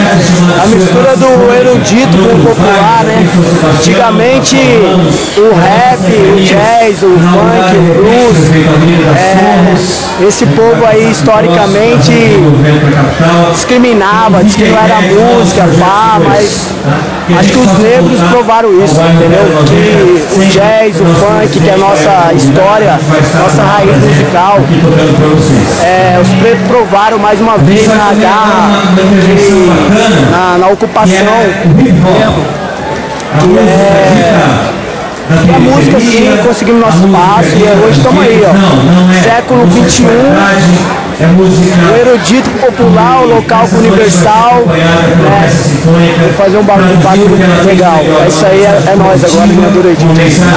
A mistura do erudito com o popular, né? Antigamente o rap, o jazz, o funk, o blues, esse povo aí historicamente discriminava, disse que não era música, pá, mas acho que os negros provaram isso, entendeu? Que o jazz, o funk, que é a nossa história, nossa raiz musical, os pretos provaram mais uma vez na garra, na ocupação, que a música sim, conseguimos nosso espaço e hoje estamos aí, ó, século XXI, o erudito popular, o local universal, né? Vou fazer um barulho legal, isso aí é nós agora, minha dura erudito.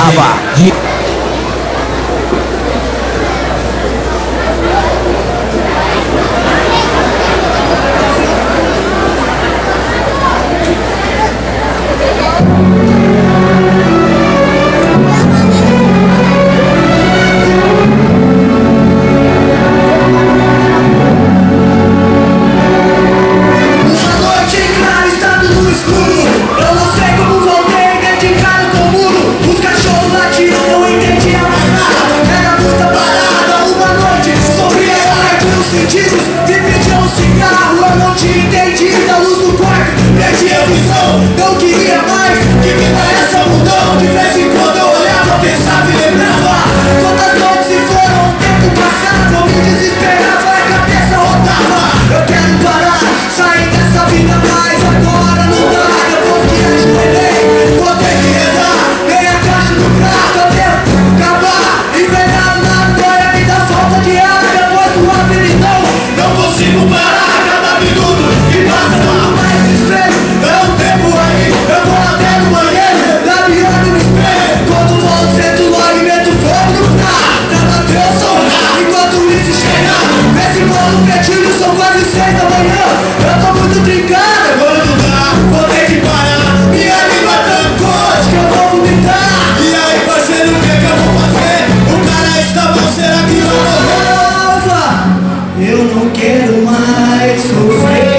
Não queria mais, que vida é essa mudão? De vez em quando eu olhava, pensava e lembrava quantas noites se foram, o tempo passava, eu me desesperava, a cabeça rodava. Eu quero parar, sair dessa vida, mas agora não dá. Depois que ajoelhei, vou ter que rezar, nem a caixa do prato até acabar. Envenenado na noia, me dá falta de ar. Depois do apelidão, não consigo parar. Cada minuto que passa, não mais desespero. É um tempo aí, eu vou até no banheiro, labiando no espelho. Quando volto, sento logo e meto fogo no carro. Pra Deus sonhar, enquanto isso chega. Vê se bolo pretinho, são quase 6 da manhã. Eu tô muito trincado, agora não dá. Vou ter que parar, minha língua trancou, acho que eu vou vomitar. E aí, parceiro, o que eu vou fazer? O cara está bom, será que eu vou morrer? Eu não quero mais sofrer.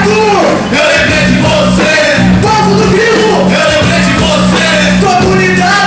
Comunidade!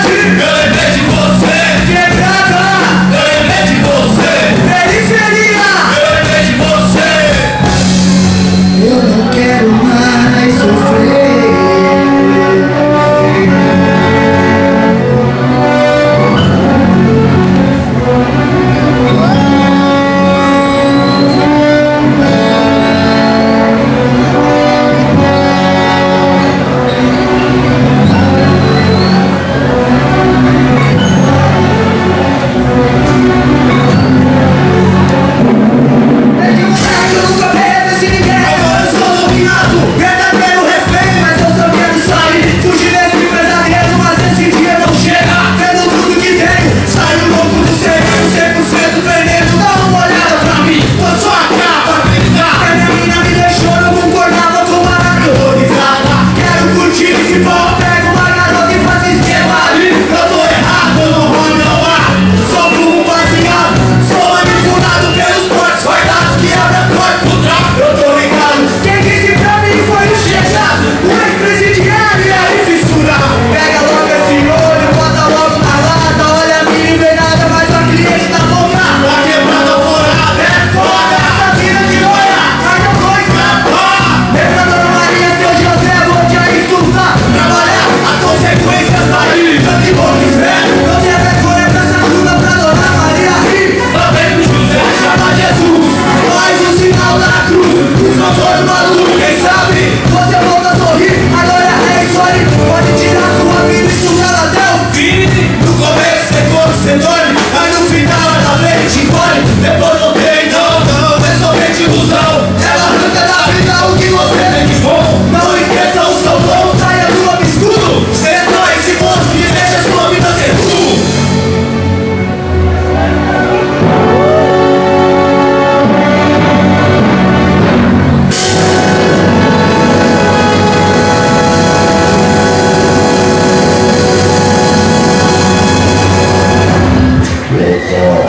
for